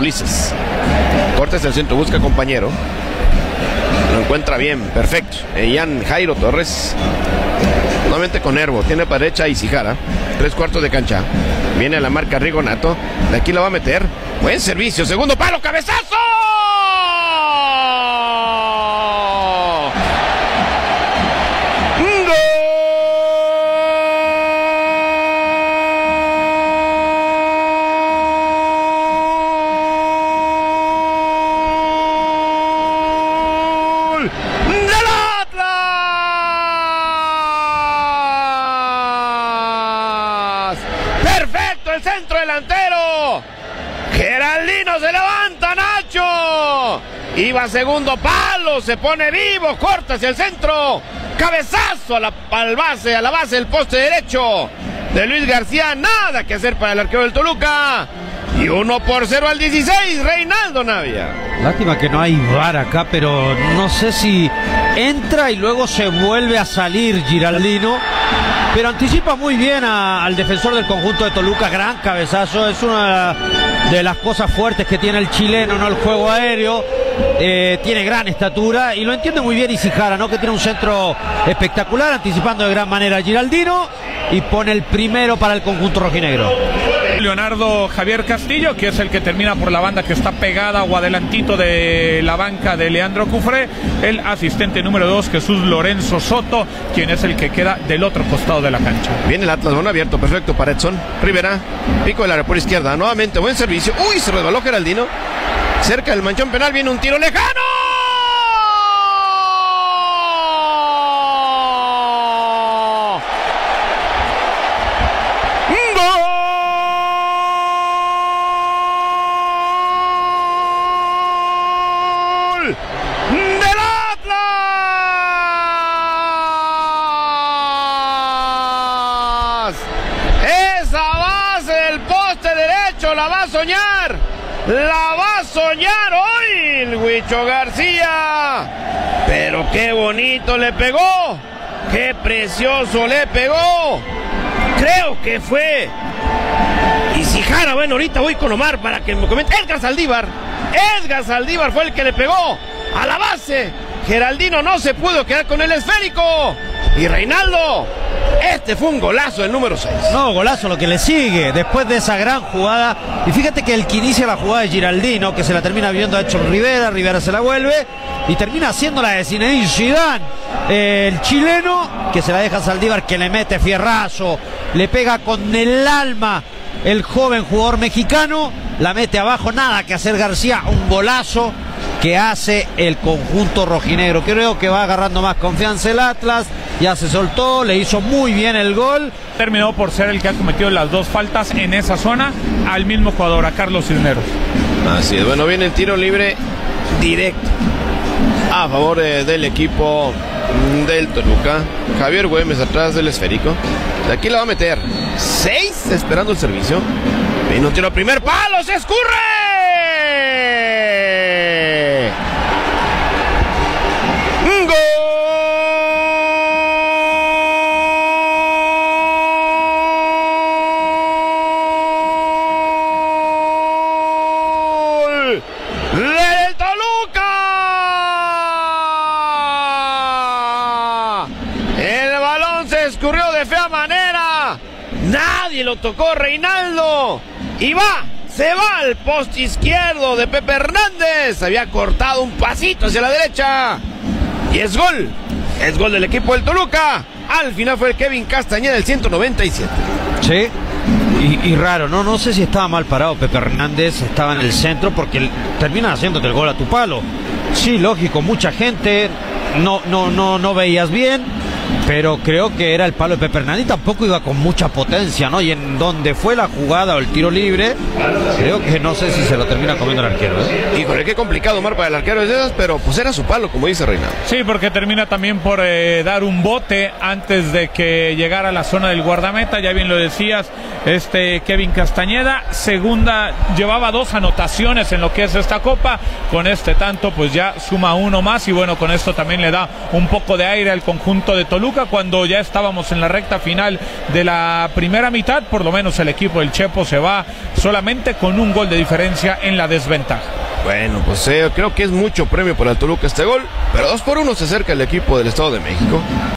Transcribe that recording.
Ulises. Cortes el centro, busca compañero. Lo encuentra bien, perfecto. Ian Jairo Torres. Nuevamente con Nervo, tiene para derecha Isijara. 3/4 de cancha. Viene a la marca Rigonato. De aquí la va a meter. Buen servicio, segundo palo, cabezazo. Perfecto el centro delantero. Geraldino se levanta, Nacho. Iba a segundo palo, se pone vivo, corta hacia el centro. Cabezazo a la base del poste derecho de Luis García. Nada que hacer para el arquero del Toluca. Y 1-0 al 16, Reinaldo Navia. Lástima que no hay VAR acá, pero no sé si entra y luego se vuelve a salir Giraldino. Pero anticipa muy bien al defensor del conjunto de Toluca. Gran cabezazo, es una de las cosas fuertes que tiene el chileno, ¿no? El juego aéreo. Tiene gran estatura y lo entiende muy bien Isijara, ¿no? Que tiene un centro espectacular, anticipando de gran manera a Giraldino y pone el primero para el conjunto rojinegro. Leonardo Javier Castillo, que es el que termina por la banda que está pegada o adelantito de la banca de Leandro Cufré. El asistente número 2, Jesús Lorenzo Soto, quien es el que queda del otro costado de la cancha. Viene el Atlas, bueno abierto, perfecto para Edson Rivera. Pico de la por izquierda, nuevamente buen servicio. Uy, se resbaló Geraldino. Cerca del manchón penal viene un tiro lejano. ¡Del Atlas! Esa base del poste derecho la va a soñar. La va a soñar hoy el Huicho García. Pero qué bonito le pegó. Qué precioso le pegó. Creo que fue Isijara. Bueno, ahorita voy con Omar para que me comente. Edgar Saldívar fue el que le pegó a la base. Geraldino no se pudo quedar con el esférico. Y Reinaldo, este fue un golazo del número 6. No, golazo lo que le sigue después de esa gran jugada. Y fíjate que el que inicia la jugada de Giraldino, que se la termina viendo a Edson Rivera. Rivera se la vuelve y termina haciendo la de Zinedine Zidane, el chileno, que se la deja a Saldívar, que le mete fierrazo, le pega con el alma el joven jugador mexicano, la mete abajo. Nada que hacer García, un golazo que hace el conjunto rojinegro. Creo que va agarrando más confianza el Atlas, ya se soltó, le hizo muy bien el gol. Terminó por ser el que ha cometido las dos faltas en esa zona al mismo jugador, a Carlos Cisneros. Así es, bueno, viene el tiro libre directo a favor del equipo del Toluca. Javier Güemes atrás del esférico. De aquí la va a meter. 6 esperando el servicio. Viene un tiro a primer palo, se escurre. ¡Gol! ¡Del Toluca! El balón se escurrió de fea manera. Nadie lo tocó, Reinaldo. Y se va al poste izquierdo de Pepe Hernández. Había cortado un pasito hacia la derecha. Y es gol del equipo del Toluca. Al final fue Kevin Castañeda, el 197. Sí, y raro, no sé si estaba mal parado Pepe Hernández, estaba en el centro, porque terminan haciéndote el gol a tu palo. Sí, lógico, mucha gente, no veías bien, pero creo que era el palo de Pepe Hernández y tampoco iba con mucha potencia, ¿no? Y en donde fue la jugada o el tiro libre, creo que no sé si se lo termina comiendo el arquero, ¿eh? Híjole, qué complicado, Omar, para el arquero de esas, pero pues era su palo, como dice Reinaldo. Sí, porque termina también por dar un bote antes de que llegara a la zona del guardameta. Ya bien lo decías, Kevin Castañeda, llevaba 2 anotaciones en lo que es esta copa. Con este tanto, pues ya suma 1 más, y bueno, con esto también le da un poco de aire al conjunto de Toluca. Toluca cuando ya estábamos en la recta final de la primera mitad. Por lo menos el equipo del Chepo se va solamente con un gol de diferencia en la desventaja. Bueno, pues creo que es mucho premio para el Toluca este gol, pero 2-1 se acerca el equipo del Estado de México.